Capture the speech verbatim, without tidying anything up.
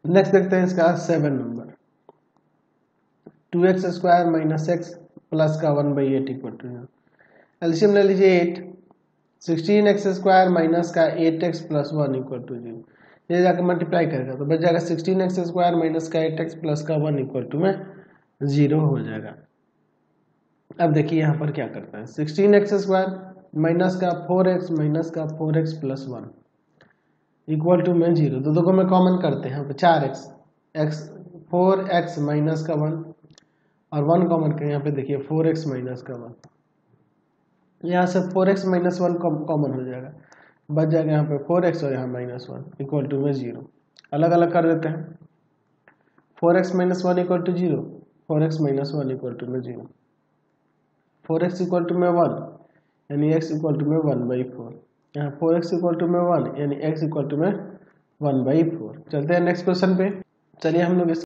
Next देखते हैं इसका seven number, two x square minus x plus का one by eight equal to, एल्शियम ले लीजिए eight, sixteen x square minus का eight x plus one equal to zero, ये जाकर मल्टीप्लाई करेगा तो बच जाएगा सिक्सटीन एक्स स्क्वायर माइनस का एट एक्स प्लस का वन इक्वल टू में जीरो हो जाएगा। अब देखिए यहाँ पर क्या करता है, सिक्सटीन एक्स स्क्वायर माइनस का फोर एक्स माइनस का four x plus one equal to में जीरो, दो दो को में कॉमन करते हैं यहाँ पे चार x, x four x minus का वन और वन कॉमन करें, यहाँ पे देखिए फोर एक्स माइनस का वन, यहाँ से four x minus one common हो जाएगा, बच जाएगा यहाँ पे फोर एक्स और यहाँ माइनस वन इक्वल टू में जीरो। अलग अलग कर देते हैं, four x minus one equal to zero, four x minus one equal to में zero, four x equal to में वन यानी एक्स इक्वल टू में वन बाई फोर, यहाँ फोर एक्स इक्वल टू में वन यानी एक्स इक्वल टू में one by four. चलते हैं नेक्स्ट क्वेश्चन पे। चलिए हम लोग